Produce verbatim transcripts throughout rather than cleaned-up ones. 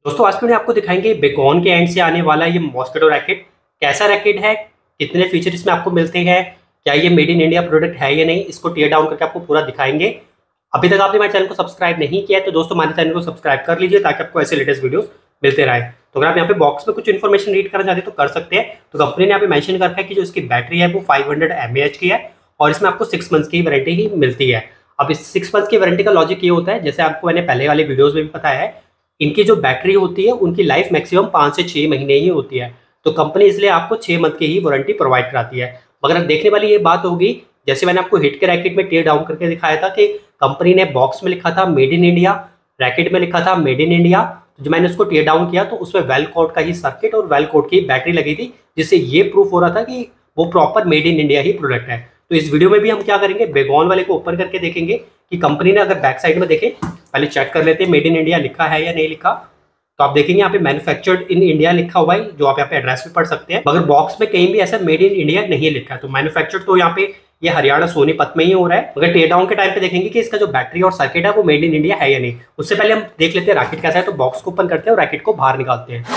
दोस्तों आज के आपको दिखाएंगे बेकॉन के एंड से आने वाला ये मॉस्किटो रैकेट कैसा रैकेट है, कितने फीचर इसमें आपको मिलते हैं, क्या ये मेड इन इंडिया प्रोडक्ट है या नहीं, इसको टीयर डाउन करके आपको पूरा दिखाएंगे। अभी तक आपने हमारे चैनल को सब्सक्राइब नहीं किया है तो दोस्तों हमारे चैनल को सब्सक्राइब कर लीजिए ताकि आपको ऐसे लेटेस्ट वीडियोस मिलते रहे। तो अगर आप यहाँ पे बॉक्स में कुछ इन्फॉर्मेशन रीड करना चाहते हैं तो कर सकते हैं। तो कंपनी ने यहाँ पे मेंशन कर रखा है कि जो इसकी बैटरी है वो five hundred M A H की है और इसमें आपको सिक्स मंथ्स की वारंटी ही मिलती है। अब इस सिक्स मंथ्स की वारंटी का लॉजिक ये होता है, जैसे आपको मैंने पहले वाले वीडियोज में भी बताया है, इनकी जो बैटरी होती है उनकी लाइफ मैक्सिमम पाँच से छः महीने ही होती है। तो कंपनी इसलिए आपको छः मंथ की ही वारंटी प्रोवाइड कराती है। मगर देखने वाली ये बात होगी, जैसे मैंने आपको हिट के रैकेट में टीयर डाउन करके दिखाया था कि कंपनी ने बॉक्स में लिखा था मेड इन इंडिया, रैकेट में लिखा था मेड इन इंडिया। तो जब मैंने उसको टीयर डाउन किया तो उसमें वेल कोड का ही सर्किट और वेल कोड की बैटरी लगी थी, जिससे ये प्रूफ हो रहा था कि वो प्रॉपर मेड इन इंडिया ही प्रोडक्ट है। तो इस वीडियो में भी हम क्या करेंगे, बेगॉन वाले को ओपन करके देखेंगे कि कंपनी ने अगर बैक साइड में देखें, पहले चेक कर लेते हैं मेड इन इंडिया लिखा है या नहीं लिखा। तो आप देखेंगे यहाँ पे मैन्युफैक्चर्ड इन इंडिया लिखा हुआ है, जो आप यहाँ पे एड्रेस भी पढ़ सकते हैं, मगर बॉक्स में कहीं भी ऐसा मेड इन इंडिया नहीं लिखा है। तो मैन्युफैक्चर्ड तो यहाँ पे ये हरियाणा सोनीपत में ही हो रहा है, मगर टेयर डाउन के टाइम पे देखेंगे कि इसका जो बैटरी और सर्किट है वो मेड इन इंडिया है या नहीं। उससे पहले हम देख लेते हैं रैकेट कैसा है। तो बॉक्स को ओपन करते हैं और रैकेट को बाहर निकालते हैं।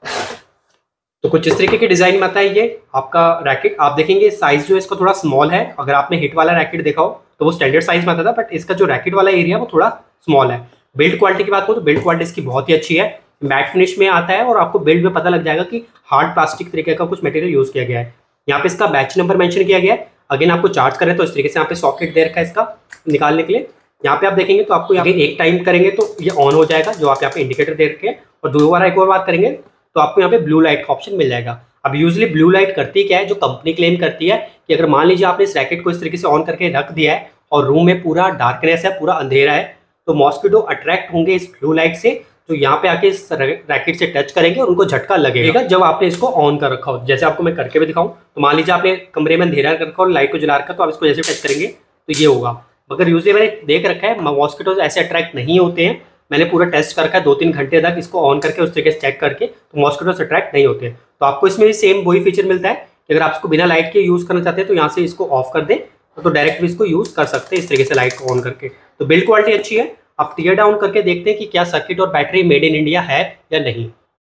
तो कुछ इस तरीके के डिजाइन में आता है ये आपका रैकेट। आप देखेंगे साइज जो इसका थोड़ा स्मॉल है। अगर आपने हिट वाला रैकेट देखा हो तो वो स्टैंडर्ड साइज में आता था, बट इसका जो रैकेट वाला एरिया वो थोड़ा स्मॉल है। बिल्ड क्वालिटी की बात करूँ तो बिल्ड क्वालिटी इसकी बहुत ही अच्छी है, मैट फिनिश में आता है और आपको बिल्ड में पता लग जाएगा कि हार्ड प्लास्टिक तरीके का कुछ मटेरियल यूज किया गया है। यहाँ पे इसका बैच नंबर मेंशन किया गया है। अगेन आपको चार्ज करें तो इस तरीके से यहाँ पे सॉकेट दे रखा है इसका निकालने के लिए। यहाँ पे आप देखेंगे तो आपको यहाँ पे एक टाइम करेंगे तो ये ऑन हो जाएगा, जो आप यहाँ पे इंडिकेटर दे रखे हैं, और दो बार एक और बात करेंगे तो आपको यहाँ पे ब्लू लाइट का ऑप्शन मिल जाएगा। अब यूजली ब्लू लाइट करती क्या है, जो कंपनी क्लेम करती है कि अगर मान लीजिए आपने इस रैकेट को इस तरीके से ऑन करके रख दिया है और रूम में पूरा डार्कनेस है, पूरा अंधेरा है, तो मॉस्किटो अट्रैक्ट होंगे इस ब्लू लाइट से। तो यहाँ पे आके इस रैकेट से टच करेंगे और उनको झटका लगेगा जब आपने इसको ऑन कर रखा हो। जैसे आपको मैं करके भी दिखाऊं, तो मान लीजिए आपने कमरे में अंधेरा कर रखा और लाइट को जला रखा, तो आप इसको जैसे टच करेंगे तो ये होगा। मगर यूजली मैंने देख रखा है मॉस्किटो ऐसे अट्रैक्ट नहीं होते हैं। मैंने पूरा टेस्ट कर रखा है दो तीन घंटे तक इसको ऑन करके उस तरीके से चेक करके, तो मॉस्किटो अट्रैक्ट नहीं होते। तो आपको इसमें भी सेम वही फीचर मिलता है कि अगर आप इसको बिना लाइट के यूज करना चाहते हैं तो यहाँ से इसको ऑफ कर दें तो डायरेक्ट भी इसको यूज कर सकते हैं इस तरीके से लाइट को ऑन करके। तो बिल्ड क्वालिटी अच्छी है। आप टीयर डाउन करके देखते हैं कि क्या सर्किट और बैटरी मेड इन इंडिया है या नहीं।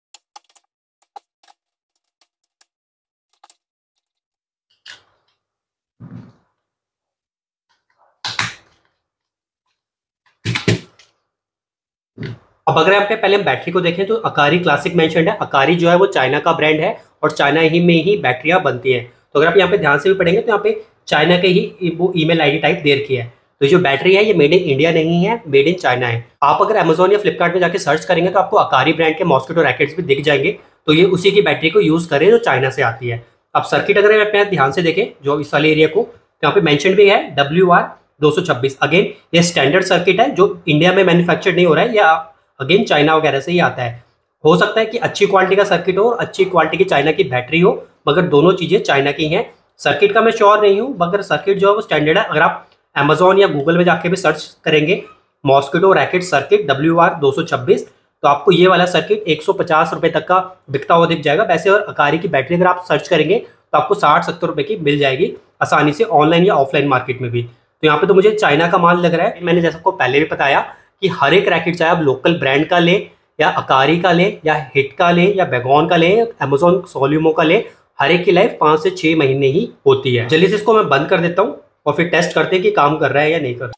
अब अगर यहाँ पे पहले हम बैटरी को देखें तो अकारी क्लासिक मेंशन्ड है। अकारी जो है वो चाइना का ब्रांड है और चाइना ही में ही बैटरियां बनती हैं। तो अगर आप यहाँ पे ध्यान से भी पढ़ेंगे तो यहाँ पे चाइना के ही वो ईमेल आईडी टाइप दे रखी है। तो जो बैटरी है ये मेड इन इंडिया नहीं है, मेड इन चाइना है। आप अगर अमेजोन या फ्लिपकार्ट में जाके सर्च करेंगे तो आपको अकारी ब्रांड के मॉस्किटो रैकेट्स भी दिख जाएंगे। तो ये उसी की बैटरी को यूज करें जो चाइना से आती है। अब सर्किट अगर आप ध्यान से देखें जो इस वाले एरिया को, तो यहाँ पे मेंशन भी है डब्ल्यू आर दो सौ छब्बीस। अगेन ये स्टैंडर्ड सर्किट है जो इंडिया में मैन्युफैक्चर्ड नहीं हो रहा है, या अगेन चाइना वगैरह से ही आता है। हो सकता है कि अच्छी क्वालिटी का सर्किट हो और अच्छी क्वालिटी की चाइना की बैटरी हो, मगर दोनों चीजें चाइना की हैं। सर्किट का मैं श्योर नहीं हूँ, मगर सर्किट जो है वो स्टैंडर्ड है। अगर आप अमेजोन या गूगल में जाके भी सर्च करेंगे mosquito racket circuit W R दो सौ छब्बीस, तो आपको ये वाला सर्किट एक सौ पचास रुपए तक का बिकता हुआ दिख जाएगा। वैसे और अकारी की बैटरी अगर आप सर्च करेंगे तो आपको साठ सत्तर रुपए की मिल जाएगी आसानी से ऑनलाइन या ऑफलाइन मार्केट में भी। तो यहाँ पे तो मुझे चाइना का माल लग रहा है। मैंने जैसे आपको पहले भी बताया कि हर एक रैकेट चाहे आप लोकल ब्रांड का ले या अकारी का ले या हिट का ले या बेगॉन का ले, अमेजोन सोल्यूमो का ले, हर एक की लाइफ पाँच से छः महीने ही होती है। जल्दी से इसको मैं बंद कर देता हूँ और फिर टेस्ट करते हैं कि काम कर रहा है या नहीं कर रहा।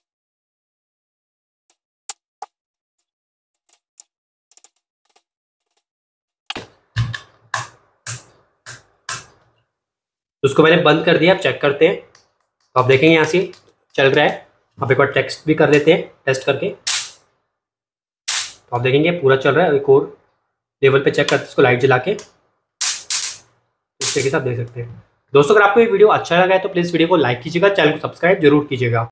तो उसको मैंने बंद कर दिया। आप चेक करते हैं तो आप देखेंगे यहाँ से चल रहा है। आप एक बार टेस्ट भी कर लेते हैं टेस्ट करके, तो आप देखेंगे पूरा चल रहा है। एक और लेवल पे चेक करते हैं इसको लाइट जला के, इस तरीके से आप देख सकते हैं। दोस्तों अगर आपको ये वीडियो अच्छा लगा है तो प्लीज़ वीडियो को लाइक कीजिएगा, चैनल को सब्सक्राइब जरूर कीजिएगा।